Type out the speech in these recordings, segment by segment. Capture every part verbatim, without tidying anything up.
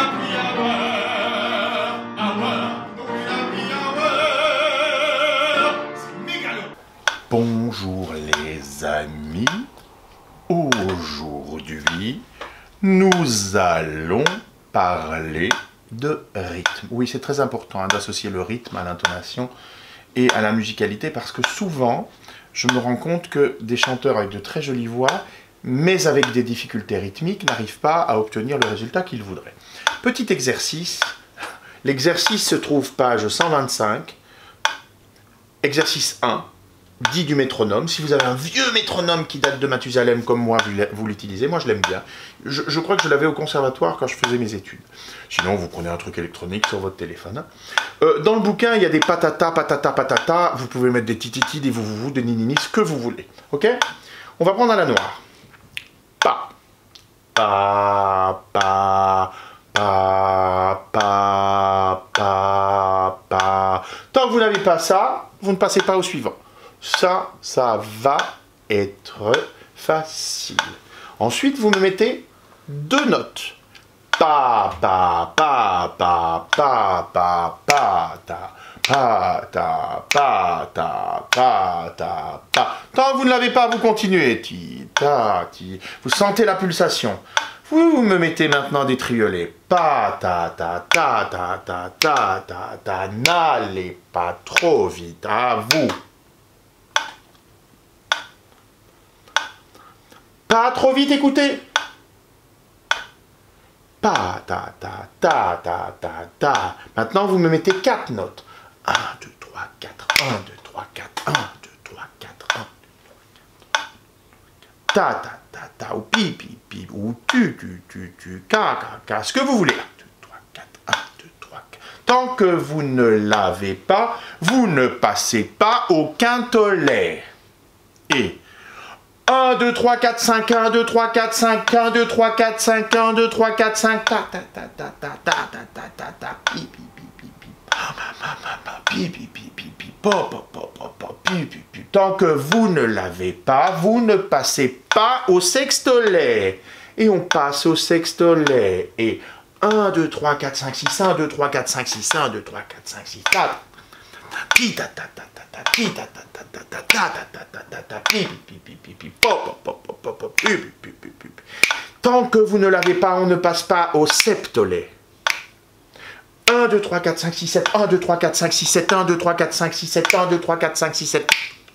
Bonjour les amis, aujourd'hui nous allons parler de rythme. Oui, c'est très important hein, d'associer le rythme à l'intonation et à la musicalité parce que souvent je me rends compte que des chanteurs avec de très jolies voix mais avec des difficultés rythmiques n'arrivent pas à obtenir le résultat qu'ils voudraient. Petit exercice, l'exercice se trouve page cent vingt-cinq, exercice un. Dit du métronome. Si vous avez un vieux métronome qui date de Mathusalem comme moi, vous l'utilisez. Moi, je l'aime bien. Je, je crois que je l'avais au conservatoire quand je faisais mes études. Sinon, vous prenez un truc électronique sur votre téléphone. Euh, dans le bouquin, il y a des patata, patata, patata. Vous pouvez mettre des tititi, des vous des ninini, ce que vous voulez. Ok? On va prendre à la noire. Pa. Pa, pa, pa, pa, pa, pa. Tant que vous n'avez pas ça, vous ne passez pas au suivant. Ça, ça va être facile. Ensuite, vous me mettez deux notes. Pa, pa, pa, pa, pa, pa, pa, ta, pa, ta, pa, ta, pa, ta, pa. Tant que vous ne l'avez pas, vous continuez. Ti, ta, ti. Vous sentez la pulsation. Vous me mettez maintenant des triolets. Pa, ta, ta, ta, ta, ta, ta, ta, ta. N'allez pas trop vite. À vous. Pas trop vite, écoutez. Pa, ta, ta, ta, ta, ta, ta. Maintenant, vous me mettez quatre notes. un, deux, trois, quatre. un, deux, trois, quatre. un, deux, trois, quatre. un, deux, trois, quatre. Ta, ta, ta, ta. Ou pi, pi, pi. Ou tu, tu, tu, tu. Ka, ka, ka. Ce que vous voulez. un, deux, trois, quatre. un, deux, trois, quatre. Tant que vous ne l'avez pas, vous ne passez pas au quintolet. Et un, deux, trois, quatre, cinq, un, deux, trois, quatre, cinq, un, deux, trois, quatre, cinq, un, deux, trois, quatre, cinq, ta, ta, ta, ta, ta, ta, ta, ta, ta, ta, pi, pi, pi, pi, pi, pi, pi, pi, pi, pi, po, po, po, po, po, pi, pi, pi. Tant que vous ne l'avez pas, vous ne passez pas au sextolet. Et on passe au sextolet. Et un, deux, trois, quatre, cinq, six, un, deux, trois, quatre, cinq, six, un, deux, trois, quatre, cinq, six, ta, pi, ta, ta, ta, ta, ta, pi, ta, ta, ta, ta, ta, ta, ta, ta, ta, ta, pi, pi, pi, pi, pi, po, po, po, po, po, pi, pi, pi, pi. Tant que vous ne l'avez pas, on ne passe pas au septolet. un, deux, trois, quatre, cinq, six, sept, un, deux, trois, quatre, cinq, six, sept, un, deux, trois, quatre, cinq, six, sept, un, deux, trois, quatre, cinq, six, sept.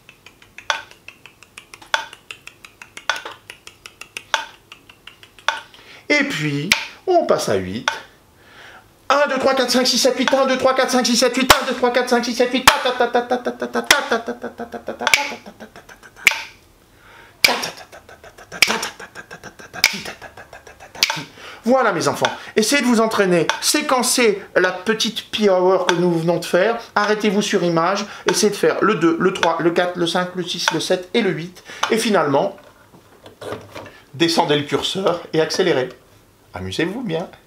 Et puis, on passe à huit. un, deux, trois, quatre, cinq, six, sept, huit, un, deux, trois, quatre, cinq, six, sept, huit, un, deux, trois, quatre, cinq, six, sept, huit, ta, ta, ta, ta, ta, ta, ta, ta, ta, ta, ta, ta, ta, ta, ta. Voilà mes enfants, essayez de vous entraîner, séquencez la petite pi hour que nous venons de faire, arrêtez-vous sur image, essayez de faire le deux, le trois, le quatre, le cinq, le six, le sept et le huit, et finalement, descendez le curseur et accélérez. Amusez-vous bien.